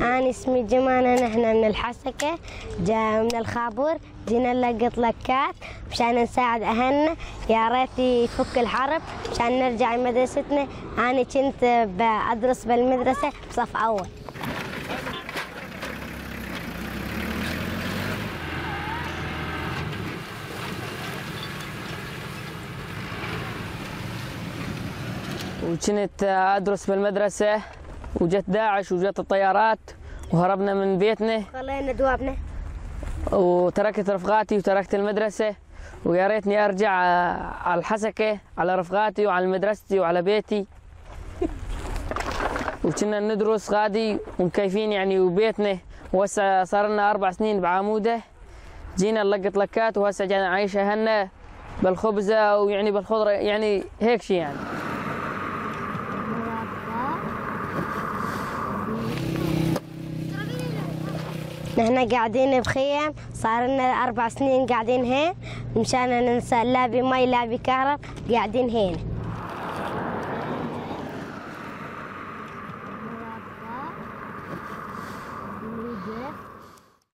أنا اسمي جمانة، نحن من الحسكة، جا من الخابور، جينا نلقط لكات مشان نساعد أهلنا، يا ريت يفك الحرب مشان نرجع لمدرستنا. أنا كنت أدرس بالمدرسة بصف أول. وكنت أدرس بالمدرسة وجت داعش وجت الطيارات وهربنا من بيتنا، خلينا دوابنا وتركت رفقاتي وتركت المدرسة، ويا ريتني أرجع على الحسكة على رفقاتي وعلى مدرستي وعلى بيتي. وكنا ندرس غادي ومكيفين يعني وبيتنا، وهسه صار لنا 4 سنين بعمودة، جينا نلقط لكات وهسه جينا نعيش أهلنا بالخبزة ويعني بالخضرة، يعني هيك شيء يعني. نحن قاعدين بخيم، صار لنا 4 سنين قاعدين هين، مشان ننسى لا بمي لا بكهرب، قاعدين هين.